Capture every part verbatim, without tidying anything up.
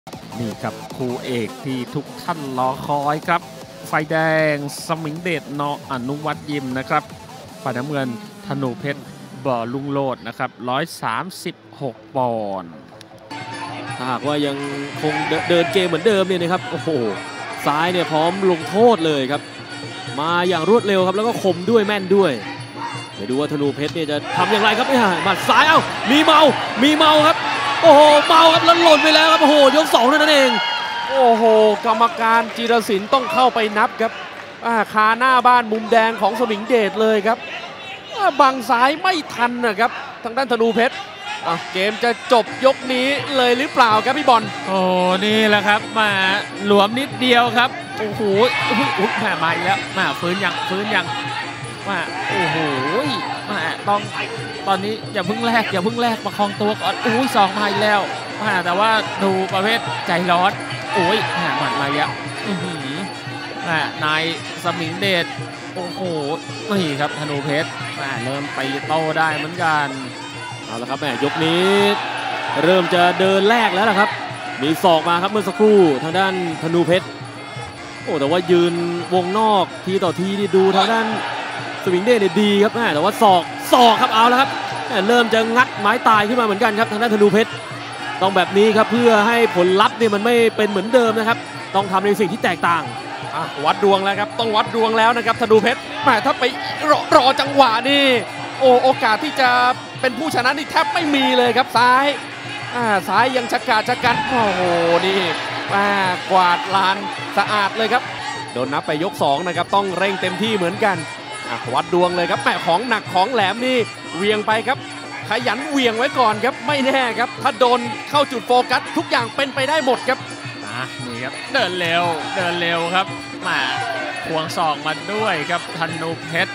นี่ครับคู่เอกที่ทุกท่านรอคอยครับไฟแดงสมิงเดชนอนุวัฒน์ยิมนะครับฝ่ายน้ำเงินธนูเพชรบ่อลุงโลดนะครับหนึ่งร้อยสามสิบหกปอนด์ถ้าหากว่ายังคงเดินเกมเหมือนเดิมเนี่ยนะครับโอ้โหซ้ายเนี่ยพร้อมลงโทษเลยครับมาอย่างรวดเร็วครับแล้วก็คมด้วยแม่นด้วยเดี๋ยวดูว่าธนูเพชรเนี่ยจะทำอย่างไรครับเนี่ยหมัดซ้ายเอ้ามีเมามีเมาครับโอ้โหเมาครับแล้วหล่นไปแล้วครับโอ้โหยกสองนั่นเองโอ้โหกรรมการจิรศิลป์ต้องเข้าไปนับครับคาหน้าบ้านมุมแดงของสมิงเดชเลยครับบังซ้ายไม่ทันนะครับทางด้านธนูเพชรเกมจะจบยกนี้เลยหรือเปล่าครับพี่บอลโอ้นี่แหละครับมาหลวมนิดเดียวครับโอ้โหอุ๊ยแม่มาอีกแล้วมาฟื้นยังฟื้นยังมาโอ้โหมาต้องตอนนี้อย่าเพิ่งแลกอย่าเพิ่งแลกประคองตัวก่อนอุ้ยสองมาอีกแล้วมาแต่ว่าดูประเภทใจร้อนโอ้ยหมัดมาเยอะนายสมิงเดชโอ้โหนี่ครับธนูเพชรเริ่มไปโต้ได้เหมือนกันเอาละครับแม่ยกนี้เริ่มจะเดินแรกแล้วนะครับมีศอกมาครับเมื่อสักครู่ทางด้านธนูเพชรโอ้แต่ว่ายืนวงนอกทีต่อทีนี่ดูทางด้านสมิงเดชเนี่ยดีครับแม่แต่ว่าศอกศอกครับเอาแล้วครับเริ่มจะงัดไม้ตายขึ้นมาเหมือนกันครับทางด้านธนูเพชรต้องแบบนี้ครับเพื่อให้ผลลัพธ์เนี่ยมันไม่เป็นเหมือนเดิมนะครับต้องทำในสิ่งที่แตกต่างวัดดวงแล้วครับต้องวัดดวงแล้วนะครับธนูเพชรแม่ถ้าไปรอรอจังหวะนี่โอ้โอกาสที่จะเป็นผู้ชนะนี่แทบไม่มีเลยครับซ้ายอ่าซ้ายยังชะกาดชะกันโอ้โหนี่อ่ากวาดลานสะอาดเลยครับโดนนับไปยกสองนะครับต้องเร่งเต็มที่เหมือนกันวัดดวงเลยครับแม่ของหนักของแหลมนี่เวียงไปครับขยันเวียงไว้ก่อนครับไม่แน่ครับถ้าโดนเข้าจุดโฟกัสทุกอย่างเป็นไปได้หมดครับนี่ครับเดินเร็วเดินเร็วครับมาควงศอกมาด้วยครับธนูเพชร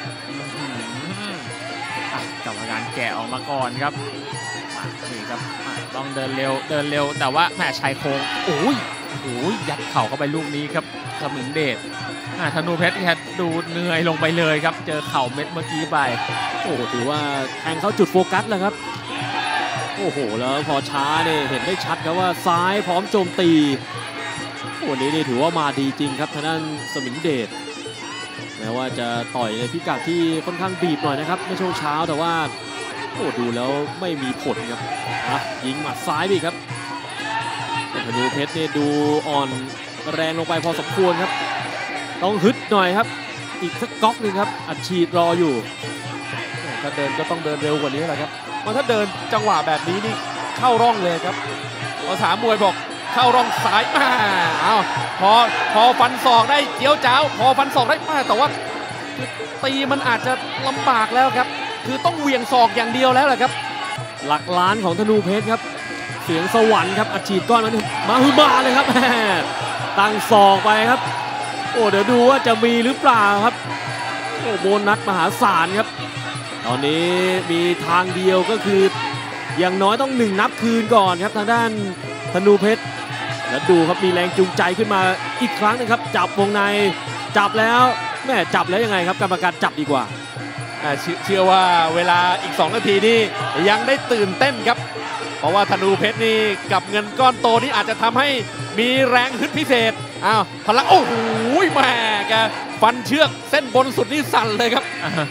กรรมการแกะออกมาก่อนครับนี่ครับต้องเดินเร็วเดินเร็วแต่ว่าแม่ชายโค้งโอ้ยโอ้ยยัดเข่าเข้าไปลูกนี้ครับสมิงเดชธนูเพชรแค่ดูเหนื่อยลงไปเลยครับเจอเข่าเม็ดเมื่อกี้ไปโอ้ถือว่าแทงเข้าจุดโฟกัสแล้วครับโอ้โหแล้วพอช้าเนี่ยเห็นได้ชัดครับว่าซ้ายพร้อมโจมตีวันนี้นี่ถือว่ามาดีจริงครับทางด้านสมิงเดชแม้ว่าจะต่อยในพิกัดที่ค่อนข้างบีบหน่อยนะครับในช่วงเช้าแต่ว่าโอ้ดูแล้วไม่มีผลครับยิงหมัดซ้ายไปครับธนูเพชรเนี่ยดูอ่อนแรงลงไปพอสมควรครับต้องฮึดหน่อยครับอีกสักก๊อกนึงครับอัดฉีดรออยู่ถ้าเดินก็ต้องเดินเร็วกว่านี้แหละครับเพราะถ้าเดินจังหวะแบบนี้นี่เข้าร่องเลยครับภาษามวยบอกเข้าร่องซ้ายมาอ้าวพอพอฟันศอกได้เจียวจ้าวพอฟันศอกได้มาแต่ว่าตีมันอาจจะลำบากแล้วครับคือต้องเหวี่ยงศอกอย่างเดียวแล้วแหละครับหลักล้านของธนูเพชรครับเสียงสวรรค์ครับอัดฉีดก้อนมันมาฮือมาเลยครับตั้งศอกไปครับโอ้เดี๋ยวดูว่าจะมีหรือเปล่าครับโอ้โบนัสมหาศาลครับตอนนี้มีทางเดียวก็คืออย่างน้อยต้องหนึ่งนับคืนก่อนครับทางด้านธนูเพชรแล้วดูครับมีแรงจูงใจขึ้นมาอีกครั้งนึงครับจับวงในจับแล้วแม่จับแล้วยังไงครับกรรมการจับดีกว่าเชื่อว่าเวลาอีกสองนาทีนี่ยังได้ตื่นเต้นครับเพราะว่าธนูเพชรนี่กับเงินก้อนโตนี่อาจจะทำให้มีแรงฮึดพิเศษอ้าวพลังโอ้โหแม่แกฟันเชือกเส้นบนสุดนี่สั่นเลยครับ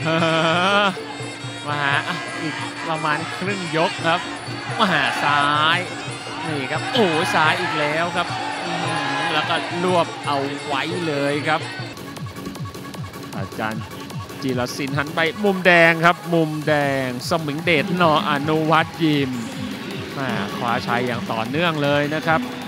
มาอีกประมาณครึ่งยกครับมาซ้ายนี่ครับโอ้ซ้ายอีกแล้วครับแล้วก็รวบเอาไว้เลยครับอาจารย์จิรศิลป์หันไปมุมแดงครับมุมแดงสมิงเดชนอนุวัฒน์ยิมขวาชัยอย่างต่อเนื่องเลยนะครับ